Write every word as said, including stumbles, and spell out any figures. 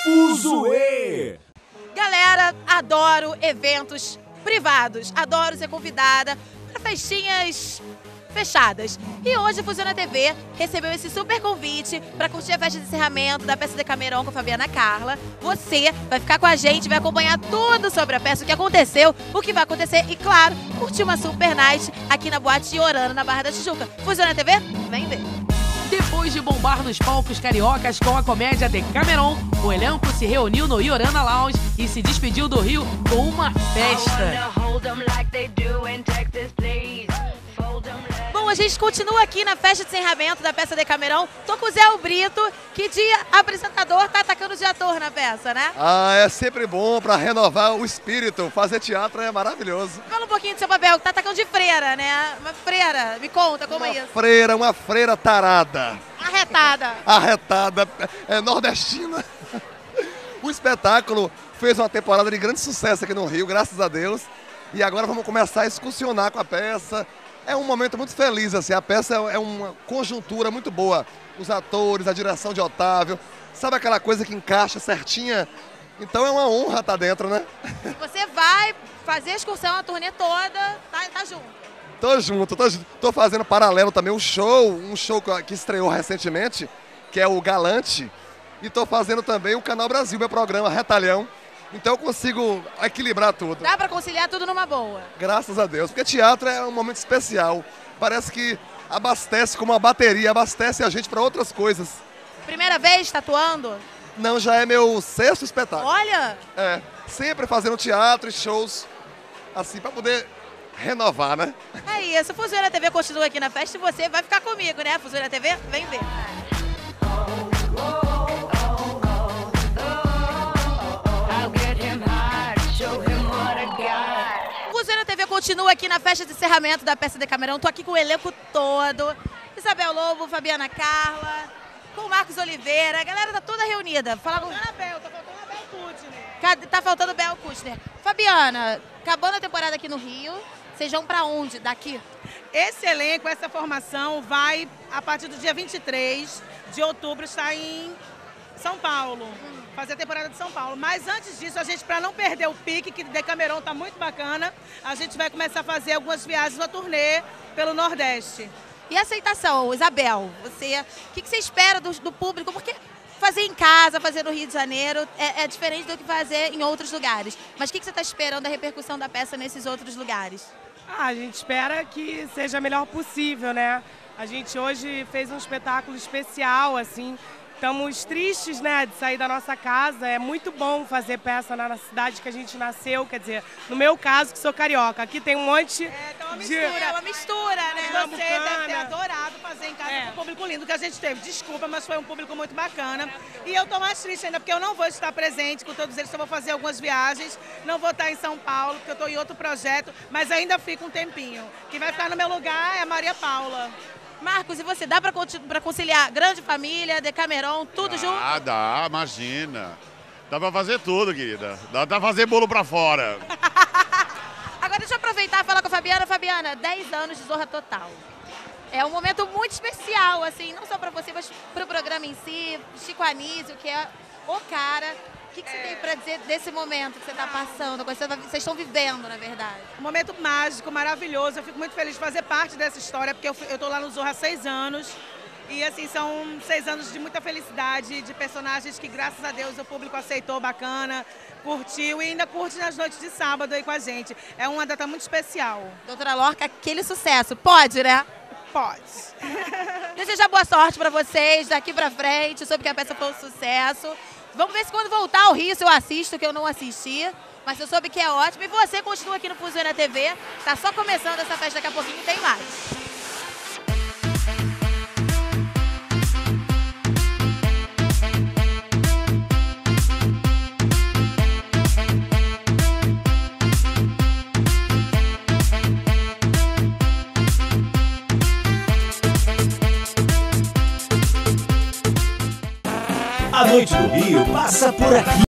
Fuzuê! Galera, adoro eventos privados, adoro ser convidada para festinhas fechadas. E hoje o Fuzuê T V recebeu esse super convite para curtir a festa de encerramento da peça Decameron com a Fabiana Carla. Você vai ficar com a gente, vai acompanhar tudo sobre a peça, o que aconteceu, o que vai acontecer e, claro, curtir uma super night aqui na Boate Iorana, na Barra da Tijuca. Fuzuê T V, vem ver! Depois de bombar nos palcos cariocas com a comédia Decameron, o elenco se reuniu no Iorana Lounge e se despediu do Rio com uma festa. Bom, a gente continua aqui na festa de encerramento da peça Decameron. Tô com o Zé Brito, que de apresentador tá atacando de ator na peça, né? Ah, é sempre bom pra renovar o espírito. Fazer teatro é maravilhoso. Fala um pouquinho do seu papel, que tá atacando de freira, né? Uma freira, me conta como uma é isso. freira, uma freira tarada. Arretada. Arretada, é nordestina. O espetáculo fez uma temporada de grande sucesso aqui no Rio, graças a Deus. E agora vamos começar a excursionar com a peça. É um momento muito feliz, assim, a peça é uma conjuntura muito boa. Os atores, a direção de Otávio, sabe aquela coisa que encaixa certinha? Então é uma honra estar dentro, né? Você vai fazer a excursão, a turnê toda, tá, tá junto? Tô junto, tô, tô fazendo paralelo também um show, um show que estreou recentemente, que é o Galante. E tô fazendo também o Canal Brasil, meu programa Retalhão. Então eu consigo equilibrar tudo. Dá pra conciliar tudo numa boa. Graças a Deus, porque teatro é um momento especial. Parece que abastece como uma bateria, abastece a gente para outras coisas. Primeira vez tatuando? Não, já é meu sexto espetáculo. Olha! É, sempre fazendo teatro e shows, assim, para poder renovar, né? É isso, o Fuzuê T V continua aqui na festa e você vai ficar comigo, né? Fuzuê T V, vem ver. Fuzuê T V continua aqui na festa de encerramento da peça Decameron. Tô aqui com o elenco todo. Isabel Lobo, Fabiana Carla, com o Marcos Oliveira. A galera tá toda reunida. Fala com... Tá Bel, tá faltando a Bel Kutner. Cadê- Tá faltando Bel Kutner. Fabiana, acabando a temporada aqui no Rio, vocês vão pra onde daqui? Esse elenco, essa formação vai, a partir do dia vinte e três de outubro, estar em São Paulo. Hum. Fazer a temporada de São Paulo. Mas antes disso, a gente, para não perder o pique, que Decameron tá muito bacana, a gente vai começar a fazer algumas viagens na turnê pelo Nordeste. E a aceitação, Isabel, você, o que, que você espera do, do público? Porque fazer em casa, fazer no Rio de Janeiro é, é diferente do que fazer em outros lugares. Mas o que, que você está esperando da repercussão da peça nesses outros lugares? Ah, a gente espera que seja a melhor possível, né? A gente hoje fez um espetáculo especial, assim. Estamos tristes, né, de sair da nossa casa. É muito bom fazer peça na cidade que a gente nasceu, quer dizer, no meu caso, que sou carioca. Aqui tem um monte É, então uma de... mistura, é uma mistura, né? Você Pernambucana. deve ter adorado fazer em casa É. com o público lindo que a gente teve. Desculpa, mas foi um público muito bacana. E eu tô mais triste ainda, porque eu não vou estar presente com todos eles, eu vou fazer algumas viagens. Não vou estar em São Paulo, porque eu tô em outro projeto, mas ainda fica um tempinho. Quem vai ficar no meu lugar é a Maria Paula. Marcos, e você, dá para conciliar grande família, Decameron, tudo junto? Ah, dá, imagina. Dá pra fazer tudo, querida. Dá pra fazer bolo pra fora. Agora deixa eu aproveitar e falar com a Fabiana. Fabiana, dez anos de Zorra Total. É um momento muito especial, assim, não só para você, mas para o programa em si, Chico Anísio, que é o cara. O que, que você tem para dizer desse momento que você está passando, que vocês estão vivendo, na verdade? Um momento mágico, maravilhoso. Eu fico muito feliz de fazer parte dessa história, porque eu, fui- eu tô lá no Zorra há seis anos. E assim, são seis anos de muita felicidade, de personagens que, graças a Deus, o público aceitou bacana, curtiu e ainda curte nas noites de sábado aí com a gente. É uma data muito especial. Doutora Lorca, aquele sucesso. Pode, né? Pode. Desejar boa sorte para vocês daqui para frente. Soube que a peça foi um sucesso. Vamos ver se quando voltar ao Rio, se eu assisto, que eu não assisti. Mas eu soube que é ótimo. E você continua aqui no Fuzuê T V. Tá só começando essa festa, daqui a pouquinho tem mais. A noite do Rio passa por aqui.